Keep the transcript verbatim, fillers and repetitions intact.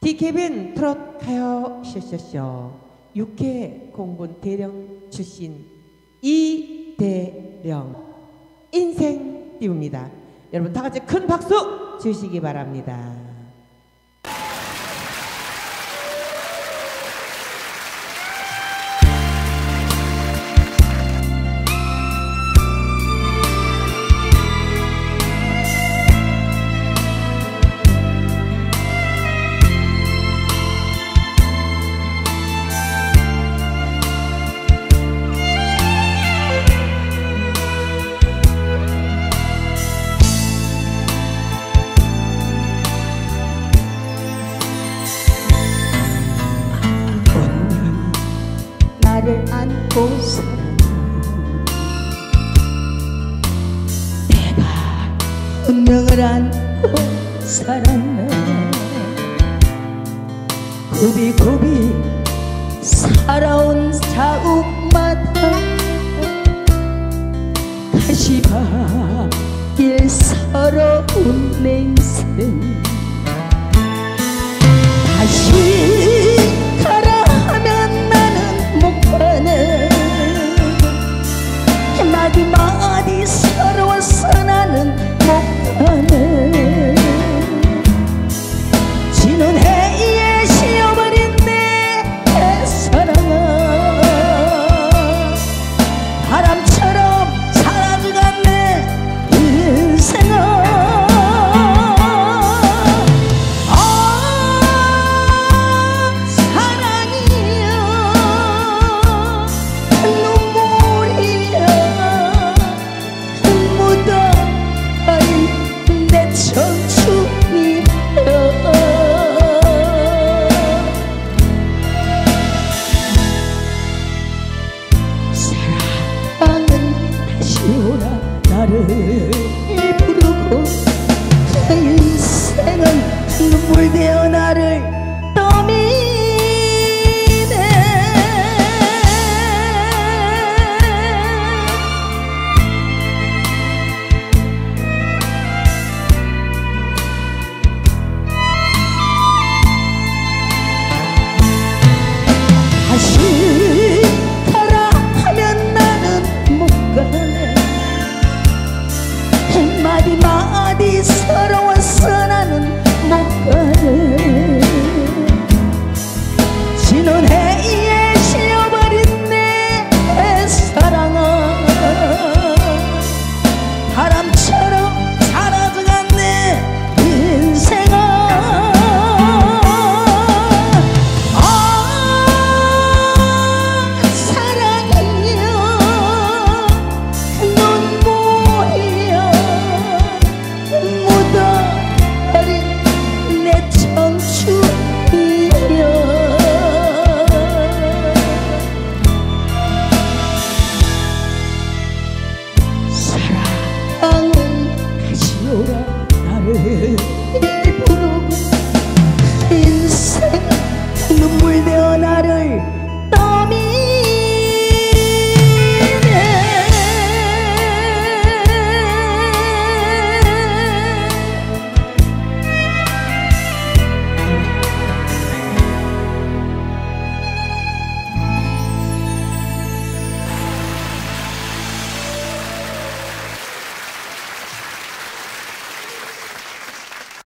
디케이비엔 트롯 가요 쇼쇼쇼 육 회 공군 대령 출신 이대령 인생 띄웁니다. 여러분 다 같이 큰 박수 주시기 바랍니다. 나를 안고서 내가 운명을 안고 살았네. 굽이굽이 살아온 자욱마다 다시 바뀔 서러운 내 인생. 다시 가라 하면 나는 못 가네. 마디마디 서러워서 나는 못 가네. 지는 해에 쉬어버린 내 사랑아, 바람처럼 사라져간 내 인생아. 나를 부르고 인생은 눈물 되어 나를 떠미네. 다시 가라 하면 나는 못 가네. 마디마디 서러워서 나는 못 가네. 지는 해에 쉬어버린 내 사랑아, 바람처럼 사라져간 내 인생아. 나를 부르고 인생 눈물 되어 나를